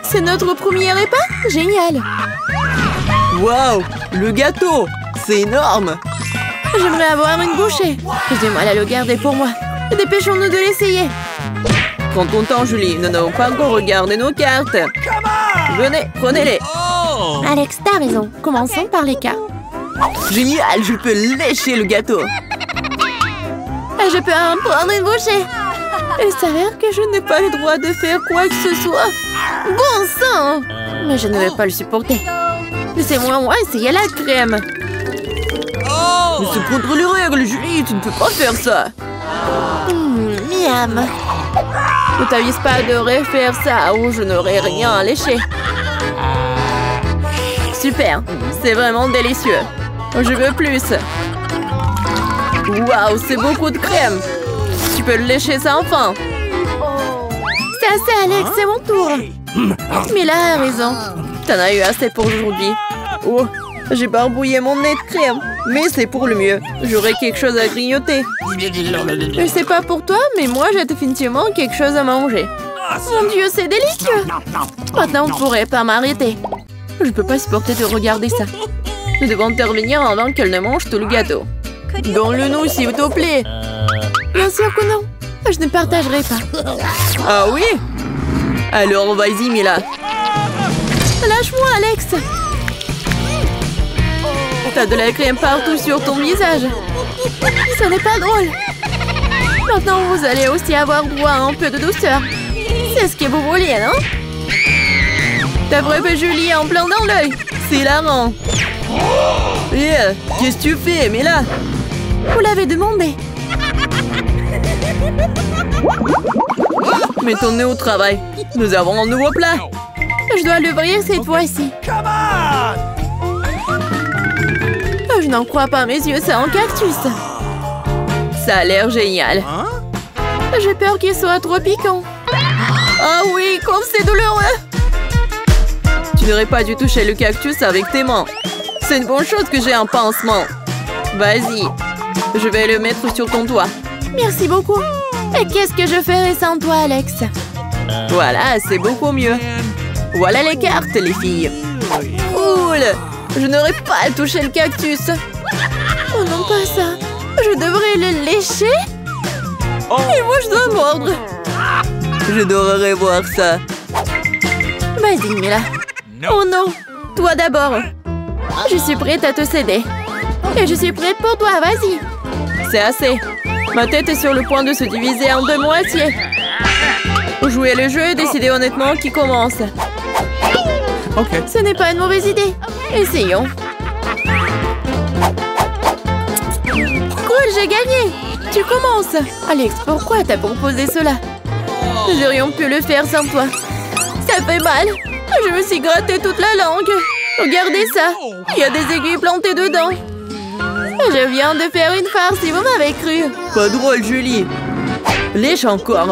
C'est notre premier repas? Génial! Waouh! Le gâteau! C'est énorme! J'aimerais avoir une bouchée. J'ai du mal à le garder pour moi. Dépêchons-nous de l'essayer. Prends ton temps, Julie. Nous n'avons pas encore regardé nos cartes. Venez, prenez-les. Alex, t'as raison. Commençons par les cartes. Génial, je peux lécher le gâteau. Je peux en prendre une bouchée. Il s'avère que je n'ai pas le droit de faire quoi que ce soit. Bon sang! Mais je ne vais pas le supporter. Laissez-moi essayer la crème. Mais c'est contre les règles, Julie. Tu ne peux pas faire ça. Miam. Ne t'avise pas de refaire ça ou je n'aurai rien à lécher. Super, c'est vraiment délicieux. Je veux plus. Waouh, c'est beaucoup de crème. Tu peux le lécher sans fin. C'est assez, Alex, c'est mon tour. Mila a raison. T'en as eu assez pour aujourd'hui. Oh, j'ai barbouillé mon nez de crème. Mais c'est pour le mieux. J'aurai quelque chose à grignoter. Je sais pas pour toi, mais moi j'ai définitivement quelque chose à manger. Mon Dieu, c'est délicieux. Maintenant, on pourrait pas m'arrêter. Je peux pas supporter de regarder ça. Nous devons intervenir avant qu'elle ne mange tout le gâteau. Donne-le-nous, s'il te plaît. Bien sûr que non. Je ne partagerai pas. Ah oui? Alors, vas-y, Mila. Lâche-moi, Alex. T'as de la crème partout sur ton visage. Ce n'est pas drôle. Maintenant, vous allez aussi avoir droit à un peu de douceur. C'est ce que vous vouliez, non? T'as frappé Julie en plein dans l'œil. C'est hilarant. Qu'est-ce que tu fais, Mila? Vous l'avez demandé. Mettons-nous au travail. Nous avons un nouveau plat. Je dois l'ouvrir cette fois-ci. Je n'en crois pas mes yeux, c'est un cactus. Ça a l'air génial. J'ai peur qu'il soit trop piquant. Ah oui, comme c'est douloureux. Tu n'aurais pas dû toucher le cactus avec tes mains. C'est une bonne chose que j'ai un pansement. Vas-y, je vais le mettre sur ton doigt. Merci beaucoup. Et qu'est-ce que je ferais sans toi, Alex? Voilà, c'est beaucoup mieux. Voilà les cartes, les filles. Cool. Je n'aurais pas à toucher le cactus. Oh non, pas ça. Je devrais le lécher? Et moi, je dois mordre. J'adorerais voir ça. Vas-y, Mila. Oh non. Toi d'abord. Je suis prête à te céder. Et je suis prête pour toi, vas-y. C'est assez. Ma tête est sur le point de se diviser en deux moitiés. Jouez le jeu et décidez honnêtement qui commence. Ok. Ce n'est pas une mauvaise idée. Essayons. Cool, j'ai gagné. Tu commences. Alex, pourquoi t'as proposé cela? Nous aurions pu le faire sans toi. Ça fait mal. Je me suis gratté toute la langue. Regardez ça. Il y a des aiguilles plantées dedans. Je viens de faire une farce si vous m'avez cru. Pas drôle, Julie. Lèche encore.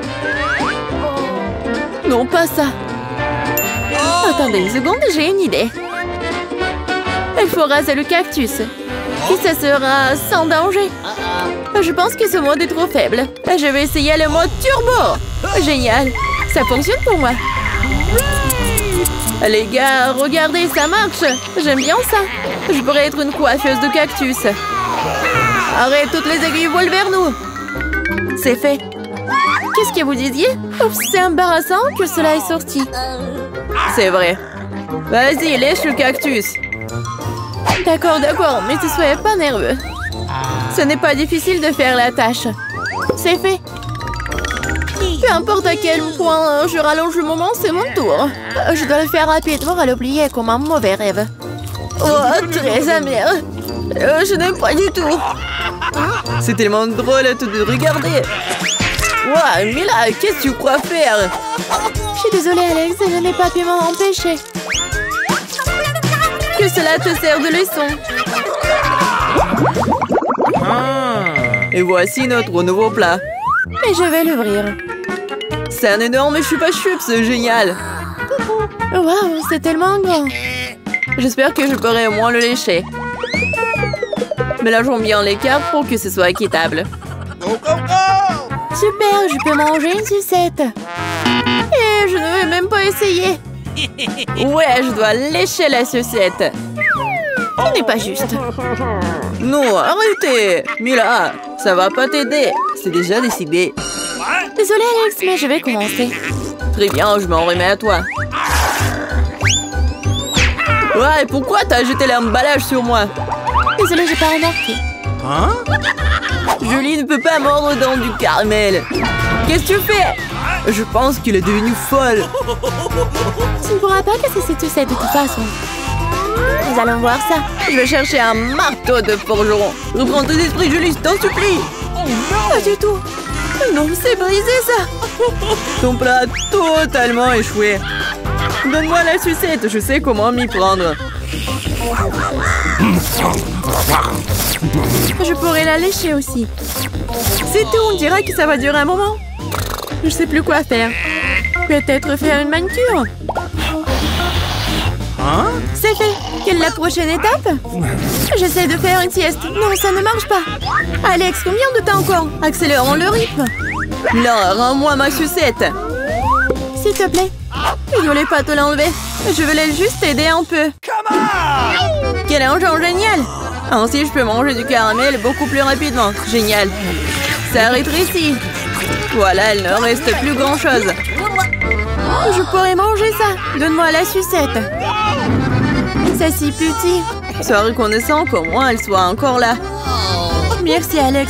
Non, pas ça. Attendez une seconde, j'ai une idée. Il faut raser le cactus. Et ça sera sans danger. Je pense que ce mode est trop faible. Je vais essayer le mode turbo. Génial. Ça fonctionne pour moi. Les gars, regardez, ça marche. J'aime bien ça. Je pourrais être une coiffeuse de cactus. Arrête, toutes les aiguilles volent vers nous. C'est fait. Qu'est-ce que vous disiez? Oups, c'est embarrassant que cela est sorti. C'est vrai. Vas-y, lèche le cactus. D'accord, mais ne soyez pas nerveux. Ce n'est pas difficile de faire la tâche. C'est fait. Peu importe à quel point je rallonge le moment, c'est mon tour. Je dois le faire rapidement à l'oublier comme un mauvais rêve. Oh, très amer. Je n'aime pas du tout. C'est tellement drôle à de regarder. Wow, Mila, qu'est-ce que tu crois faire? Je suis désolée, Alex, je n'ai pas pu m'en empêcher. Que cela te sert de leçon. Et voici notre nouveau plat. Et je vais l'ouvrir. C'est un énorme chupa-chups, c'est génial. Waouh, c'est tellement grand. J'espère que je pourrai au moins le lécher. Mélangeons bien les cartes pour que ce soit équitable. Super, je peux manger une sucette. Et je ne vais même pas essayer. Ouais, je dois lécher la sucette. Ce n'est pas juste. Non, arrêtez. Mila, ça va pas t'aider. C'est déjà décidé. Désolée Alex, mais je vais commencer. Très bien, je m'en remets à toi. Ouais, pourquoi t'as jeté l'emballage sur moi? Désolée, j'ai pas remarqué. Hein? Julie ne peut pas mordre dans du caramel. Qu'est-ce que tu fais? Je pense qu'il est devenu folle. Tu ne pourras pas casser cette sucette de toute façon. Nous allons voir ça. Je vais chercher un marteau de forgeron. Reprends tes esprits, Julie, je t'en supplie. Pas du tout. Non, c'est brisé ça. Ton plat a totalement échoué. Donne-moi la sucette, je sais comment m'y prendre. Je pourrais la lécher aussi. C'est tout, on dirait que ça va durer un moment. Je sais plus quoi faire. Peut-être faire une manucure. Hein? C'est fait. Quelle est la prochaine étape? J'essaie de faire une sieste. Non, ça ne marche pas. Alex, combien de temps encore? Accélérons le rythme. Là, rends-moi ma sucette. S'il te plaît. Je voulais pas te l'enlever. Je voulais juste t'aider un peu. Quel engin génial! Ainsi, je peux manger du caramel beaucoup plus rapidement. Génial. Ça rétrécit. Voilà, il ne reste plus grand-chose. Je pourrais manger ça. Donne-moi la sucette. C'est si petit. Sois reconnaissant qu'au moins elle soit encore là. Merci, Alex.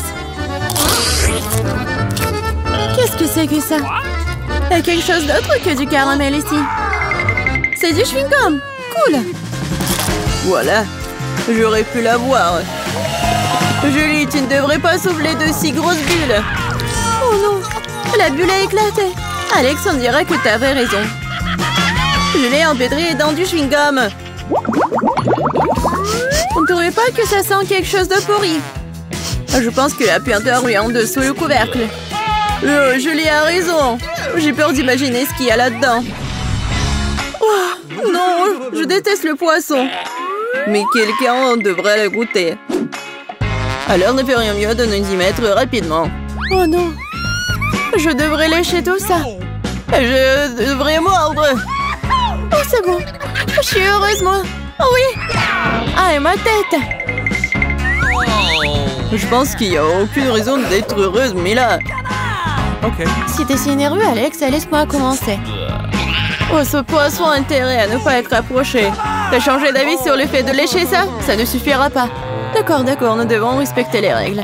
Qu'est-ce que c'est que ça? Il y a quelque chose d'autre que du caramel ici. C'est du chewing-gum. Cool. Voilà. J'aurais pu l'avoir. Julie, tu ne devrais pas souffler de si grosses bulles. Oh non. La bulle a éclaté. Alex, on dirait que t'avais raison. Je l'ai empêtré dans du chewing-gum. On ne trouvait pas que ça sent quelque chose de pourri? Je pense qu'il a pu intervenir en dessous le couvercle. Julie a raison. J'ai peur d'imaginer ce qu'il y a là-dedans. Oh, non, je déteste le poisson. Mais quelqu'un devrait le goûter. Alors ne ferions mieux de nous y mettre rapidement. Oh non. Je devrais lécher tout ça. Je devrais mordre. Oh, c'est bon. Je suis heureuse, moi. Oh oui. Ah, et ma tête. Je pense qu'il n'y a aucune raison d'être heureuse, mais là... Ok. Si t'es si nerveux, Alex, laisse-moi commencer. Oh, ce poisson a intérêt à ne pas être approché. T'as changé d'avis sur le fait de lécher ça? Ça ne suffira pas. D'accord, nous devons respecter les règles.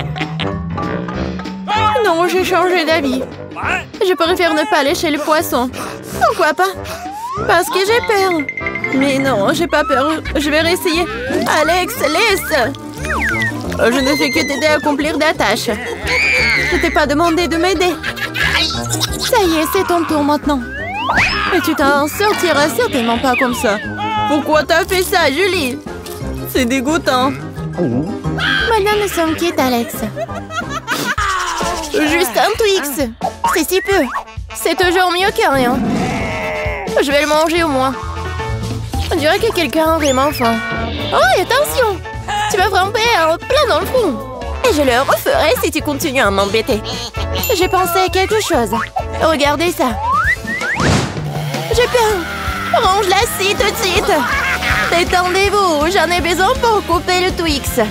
Non, j'ai changé d'avis. Je préfère ne pas lécher le poisson. Pourquoi pas? Parce que j'ai peur. Mais non, j'ai pas peur. Je vais réessayer. Alex, laisse! Je ne fais que t'aider à accomplir des tâches. Je t'ai pas demandé de m'aider. Ça y est, c'est ton tour maintenant. Et tu t'en sortiras certainement pas comme ça. Pourquoi t'as fait ça, Julie? C'est dégoûtant. Maintenant, nous sommes quittes, Alex. Juste un Twix. C'est si peu. C'est toujours mieux que rien. Je vais le manger au moins. On dirait que quelqu'un a vraiment faim. Oh, attention! Tu vas frapper plein dans le front. Et je le referai si tu continues à m'embêter. J'ai pensé à quelque chose. Regardez ça. J'ai peur. Range la scie tout de suite. Détendez-vous, j'en ai besoin pour couper le Twix.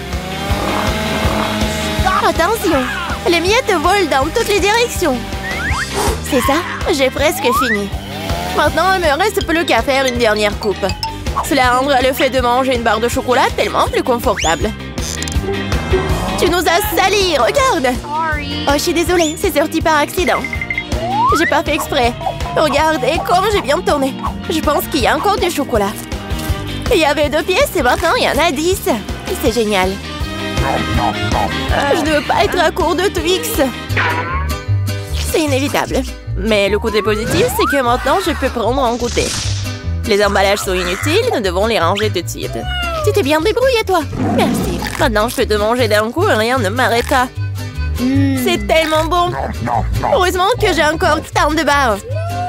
Attention, les miettes volent dans toutes les directions. C'est ça, j'ai presque fini. Maintenant, il me reste plus qu'à faire une dernière coupe. Cela rendra le fait de manger une barre de chocolat tellement plus confortable. Tu nous as salis, regarde! Oh, je suis désolée, c'est sorti par accident. J'ai pas fait exprès. Regardez comme j'ai bien tourné. Je pense qu'il y a encore du chocolat. Il y avait 2 pièces et maintenant il y en a 10. C'est génial. Je ne veux pas être à court de Twix. C'est inévitable. Mais le côté positif, c'est que maintenant je peux prendre un goûter. Les emballages sont inutiles, nous devons les ranger tout de suite. Tu t'es bien débrouillé, toi. Merci. Maintenant, je peux te manger d'un coup et rien ne m'arrêtera. C'est tellement bon. Heureusement que j'ai encore tant de barres.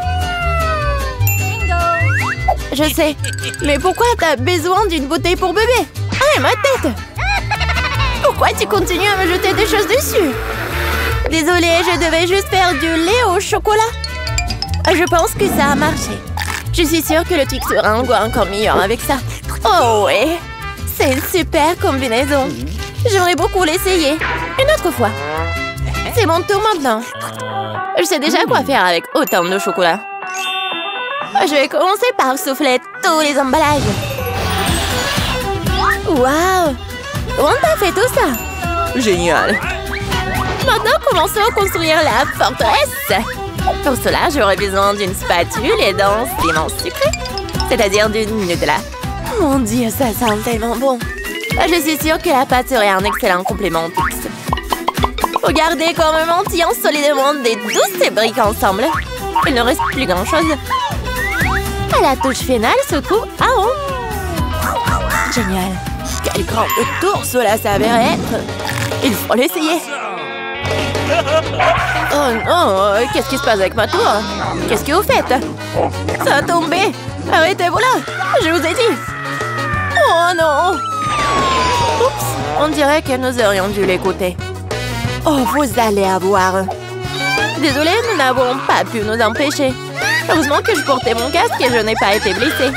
Je sais. Mais pourquoi t'as besoin d'une bouteille pour bébé? Ah, ma tête! Pourquoi tu continues à me jeter des choses dessus? Désolée, je devais juste faire du lait au chocolat. Je pense que ça a marché. Je suis sûre que le Twix sera un goût encore meilleur avec ça. Oh ouais, c'est une super combinaison. J'aimerais beaucoup l'essayer. Une autre fois. C'est mon tour maintenant. Je sais déjà quoi faire avec autant de chocolat. Je vais commencer par souffler tous les emballages. Waouh! Comment t'as fait tout ça? Génial. Maintenant, commençons à construire la forteresse. Pour cela, j'aurai besoin d'une spatule et d'un ciment sucré. C'est-à-dire d'une Nutella. Mon Dieu, ça sent tellement bon. Je suis sûre que la pâte serait un excellent complément au Twix. Regardez comme mentillant solidement des douces briques ensemble. Il ne reste plus grand-chose. À la touche finale, ce coup, ah oh! Génial. Quel grand tour cela s'avérait être. Il faut l'essayer. Oh non, qu'est-ce qui se passe avec ma tour? Qu'est-ce que vous faites? Ça a tombé. Arrêtez-vous là. Je vous ai dit. Oh non. Oups, on dirait que nous aurions dû l'écouter. Oh, vous allez avoir. Désolée, nous n'avons pas pu nous empêcher. Heureusement que je portais mon casque et je n'ai pas été blessée.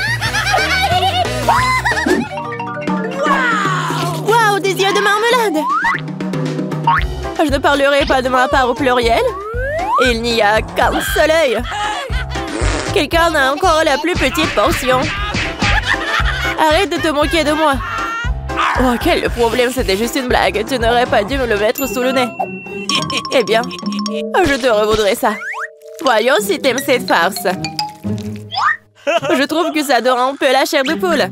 Waouh, des yeux de marmelade! Je ne parlerai pas de ma part au pluriel. Il n'y a qu'un seul œil. Quelqu'un a encore la plus petite portion. Arrête de te moquer de moi. Oh, quel problème, c'était juste une blague. Tu n'aurais pas dû me le mettre sous le nez. Eh bien, je te revaudrai ça. Voyons si t'aimes cette farce. Je trouve que ça dort un peu la chair de poule.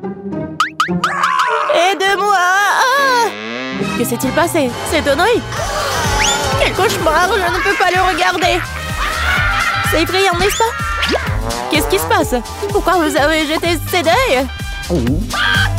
Aide-moi! Ah! Que s'est-il passé? C'est un œil? Quel cauchemar! Je ne peux pas le regarder. C'est effrayant, n'est-ce pas? Qu'est-ce qui se passe? Pourquoi vous avez jeté ces deuils? Oups!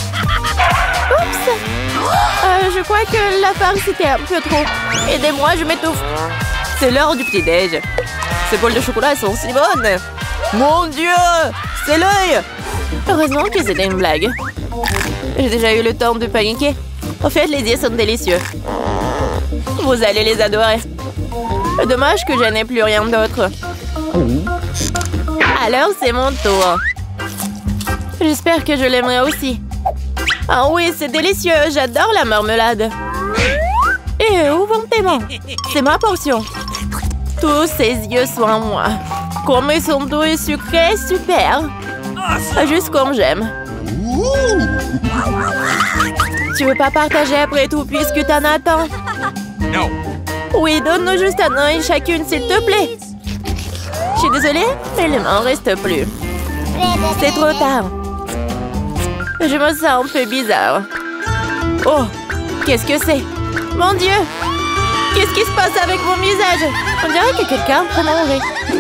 Je crois que la farce était un peu trop. Aidez-moi, je m'étouffe. C'est l'heure du petit-déj. Ces bols de chocolat sont si bonnes. Mon Dieu! C'est l'œil! Heureusement que c'était une blague. J'ai déjà eu le temps de paniquer. En fait, les yeux sont délicieux. Vous allez les adorer. Dommage que je n'ai plus rien d'autre. Alors, c'est mon tour. J'espère que je l'aimerai aussi. Ah oui, c'est délicieux. J'adore la marmelade. Et où vont tes mains? C'est ma portion. Tous ces yeux sont à moi. Comme ils sont doux et sucrés, super. Juste comme j'aime. Tu veux pas partager après tout puisque t'en attends? No. Oui, donne-nous juste un œil chacune, s'il te plaît. Je suis désolée, mais il m'en reste plus. C'est trop tard. Je me sens un peu bizarre. Oh, qu'est-ce que c'est? Mon Dieu! Qu'est-ce qui se passe avec mon visage? On dirait que quelqu'un peut manger.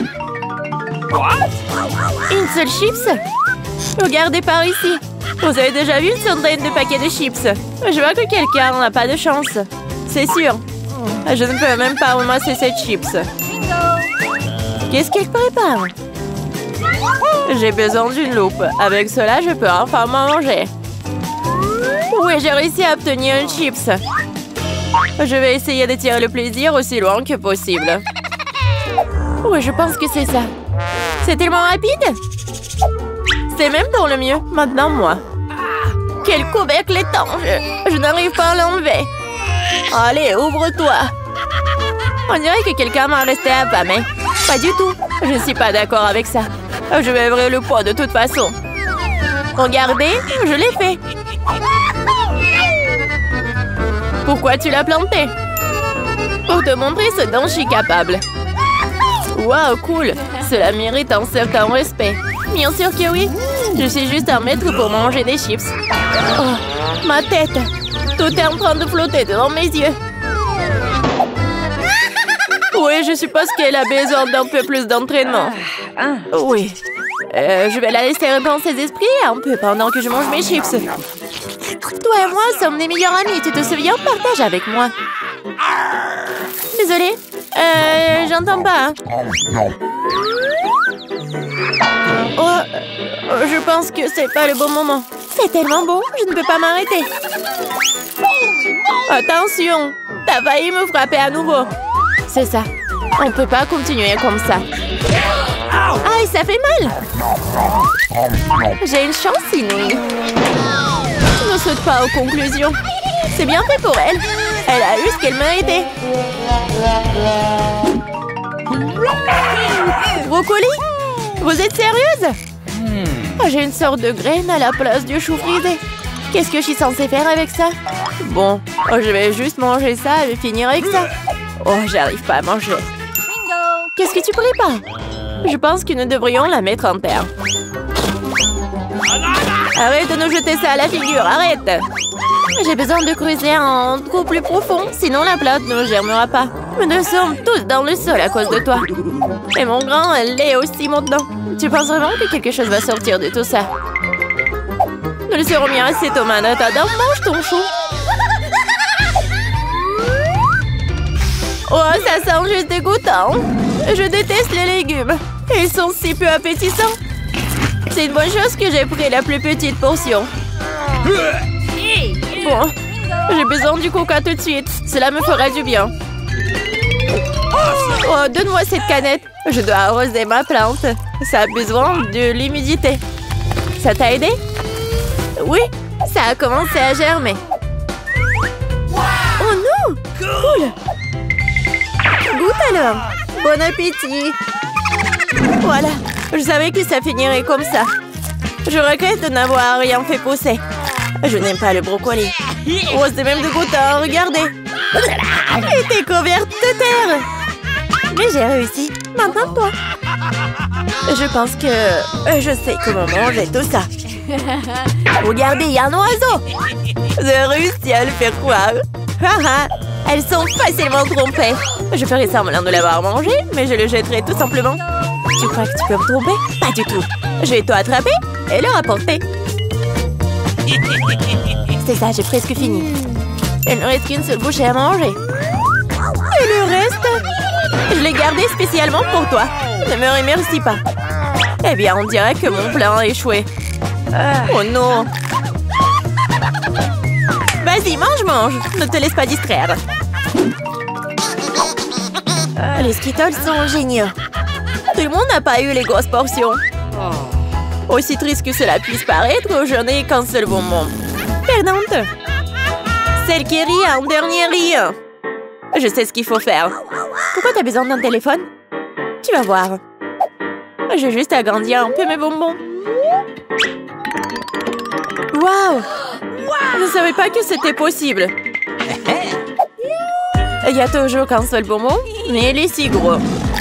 Une seule chips? Regardez par ici. Vous avez déjà vu une centaine de paquets de chips? Je vois que quelqu'un n'a pas de chance. C'est sûr. Je ne peux même pas ramasser cette chips. Qu'est-ce qu'elle prépare? J'ai besoin d'une loupe. Avec cela, je peux enfin manger. Oui, j'ai réussi à obtenir une chips. Je vais essayer de tirer le plaisir aussi loin que possible. Oui, je pense que c'est ça. C'est tellement rapide. C'est même pour le mieux. Maintenant, moi. Quel couvercle étanche. Je n'arrive pas à l'enlever. Allez, ouvre-toi. On dirait que quelqu'un m'a resté affamé. Pas du tout. Je ne suis pas d'accord avec ça. Je vais ouvrir le pot de toute façon. Regardez, je l'ai fait. Pourquoi tu l'as planté? Pour te montrer ce dont je suis capable. Waouh, cool. Cela mérite un certain respect. Bien sûr que oui. Je suis juste un maître pour manger des chips. Oh, ma tête. Tout est en train de flotter devant mes yeux. Oui, je suppose qu'elle a besoin d'un peu plus d'entraînement. Oui. Je vais la laisser reprendre ses esprits un peu pendant que je mange mes chips. Toi et moi sommes des meilleurs amis, tu te souviens? Partage avec moi. Désolée. J'entends pas. Oh, je pense que c'est pas le bon moment. C'est tellement bon, je ne peux pas m'arrêter. Attention, t'as failli me frapper à nouveau. C'est ça. On peut pas continuer comme ça. Aïe, ça fait mal. J'ai une chance inouïe. Ne saute pas aux conclusions. C'est bien fait pour elle. Elle a eu ce qu'elle méritait. Brocoli? Vous êtes sérieuse? Oh, j'ai une sorte de graine à la place du chou frisé. Qu'est-ce que je suis censée faire avec ça? Bon, je vais juste manger ça et finir avec ça. Oh, j'arrive pas à manger. Qu'est-ce que tu prépares? Je pense que nous devrions la mettre en terre. Arrête de nous jeter ça à la figure, arrête! J'ai besoin de creuser un trou plus profond, sinon la plante ne germera pas. Nous sommes tous dans le sol à cause de toi. Et mon grand, elle est aussi maintenant. Tu penses vraiment que quelque chose va sortir de tout ça? Nous le serons bien assez, Thomas. Attends, mange ton chou. Oh, ça sent juste dégoûtant. Je déteste les légumes. Ils sont si peu appétissants. C'est une bonne chose que j'ai pris la plus petite portion. Bon, j'ai besoin du coca tout de suite. Cela me fera du bien. Oh, donne-moi cette canette. Je dois arroser ma plante. Ça a besoin de l'humidité. Ça t'a aidé? Oui, ça a commencé à germer. Oh non! Cool! Goûte alors! Bon appétit! Voilà, je savais que ça finirait comme ça. Je regrette de n'avoir rien fait pousser. Je n'aime pas le brocoli. Oh, c'est même dégoûtant, regardez! Elle était couverte de terre! Mais j'ai réussi. Maintenant, toi. Je pense que je sais comment manger tout ça. Regardez, il y a un oiseau. J'ai réussi à le faire croire. Elles sont facilement trompées. Je ferai semblant de l'avoir mangé, mais je le jetterai tout simplement. Tu crois que tu peux me tromper? Pas du tout. Je vais tout attraper et le rapporter. C'est ça, j'ai presque fini. Il ne reste qu'une seule bouchée à manger. Et le reste? Je l'ai gardé spécialement pour toi. Ne me remercie pas. Eh bien, on dirait que mon plan a échoué. Oh non! Vas-y, mange! Ne te laisse pas distraire. Les Skittles sont géniaux. Tout le monde n'a pas eu les grosses portions. Aussi triste que cela puisse paraître, je n'ai qu'un seul bonbon. Perdante! Celle qui rit en dernier rit. Je sais ce qu'il faut faire. Pourquoi t'as besoin d'un téléphone? Tu vas voir. J'ai juste agrandi un peu mes bonbons. Waouh! Je ne savais pas que c'était possible. Il y a toujours qu'un seul bonbon, mais il est si gros.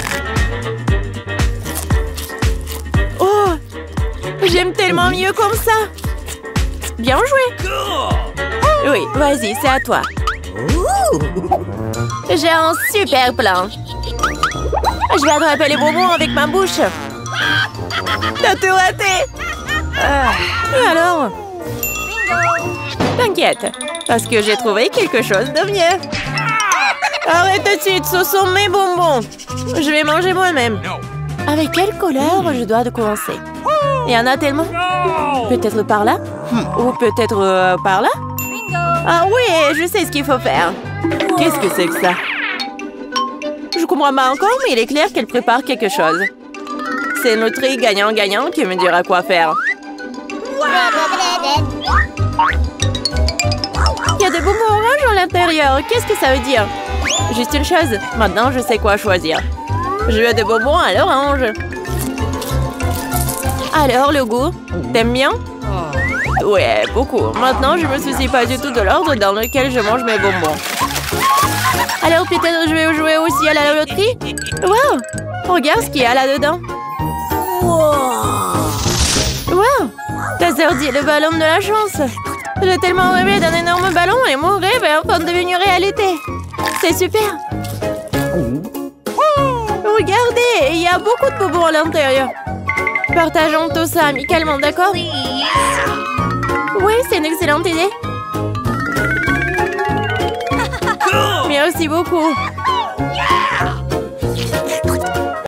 Oh! J'aime tellement mieux comme ça. Bien joué. Oui, vas-y, c'est à toi. J'ai un super plan. Je vais attraper les bonbons avec ma bouche. T'as tout raté. Et alors? T'inquiète, parce que j'ai trouvé quelque chose de mieux. Arrête tout de suite, ce sont mes bonbons. Je vais manger moi-même. Avec quelle couleur je dois commencer? Il y en a tellement. Peut-être par là? Ou peut-être par là? Ah oui, je sais ce qu'il faut faire. Qu'est-ce que c'est que ça? Je comprends pas encore, mais il est clair qu'elle prépare quelque chose. C'est notre gagnant-gagnant qui me dira quoi faire. Il y a des bonbons oranges à l'intérieur. Qu'est-ce que ça veut dire? Juste une chose. Maintenant, je sais quoi choisir. Je veux des bonbons à l'orange. Alors, le goût? T'aimes bien? Ouais, beaucoup. Maintenant, je me soucie pas du tout de l'ordre dans lequel je mange mes bonbons. Alors, peut-être je vais jouer aussi à la loterie? Wow! Regarde ce qu'il y a là-dedans. Wow! T'as sorti le ballon de la chance. J'ai tellement rêvé d'un énorme ballon et mon rêve est enfin devenu réalité. C'est super. Regardez, il y a beaucoup de bonbons à l'intérieur. Partageons tout ça amicalement, d'accord? Oui, c'est une excellente idée. Merci beaucoup.